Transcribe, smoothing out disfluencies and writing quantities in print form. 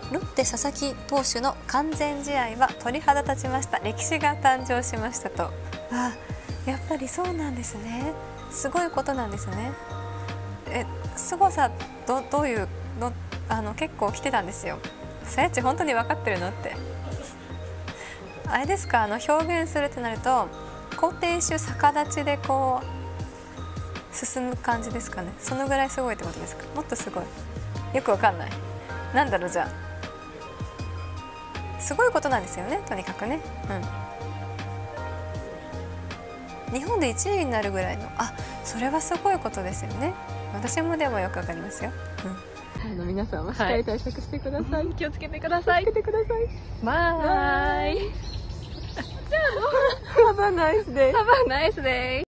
ロッテ佐々木投手の完全試合は鳥肌立ちました。歴史が誕生しましたと。あ、やっぱりそうなんですね。すごいことなんですね。すごさどういうの結構来てたんですよ。さやち本当に分かってるのって。あれですか、表現するってなると好天手逆立ちでこう進む感じですかね。そのぐらいすごいってことですか。もっとすごい。よくわかんない。なんだろう、じゃあすごいことなんですよね、とにかくね。日本で1位になるぐらいの、それはすごいことですよね。私もでもよくわかりますよ。皆さんもしっかり対策してください。 気をつけてください。 気をつけてください。 バイ。 Have a nice day. Have a nice day.